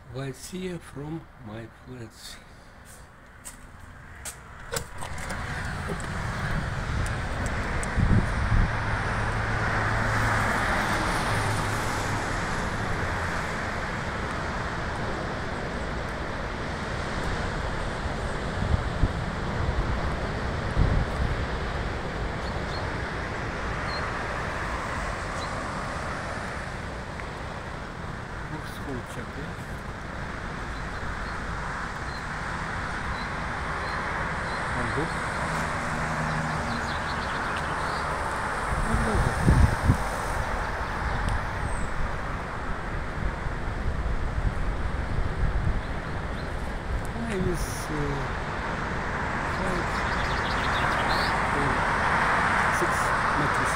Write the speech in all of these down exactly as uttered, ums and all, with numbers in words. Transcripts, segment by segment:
White sea from my flats. Check it. Good. I was uh, five or six meters.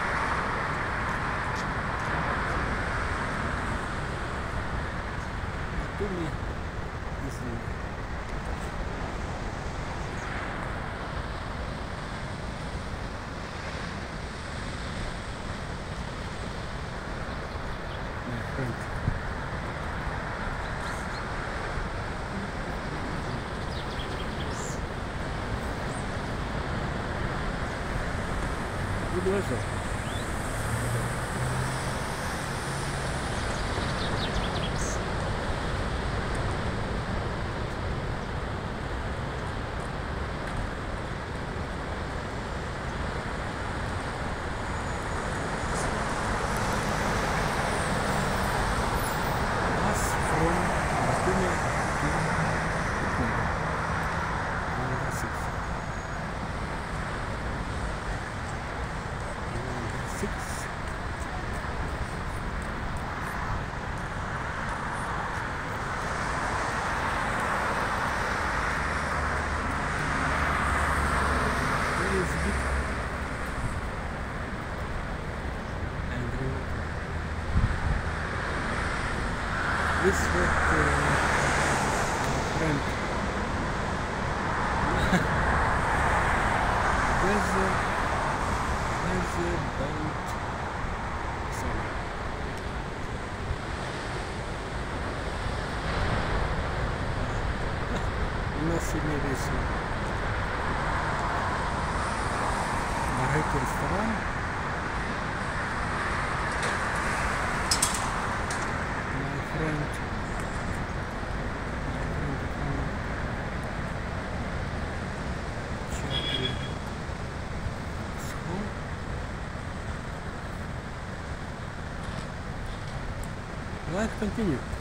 To me, this is my friend. Good weather. Six. Very big and uh, this what uh, friend there's a there's a boat somewhere. Насильный рейсер. Дорогой ресторан. My friend. Life continue.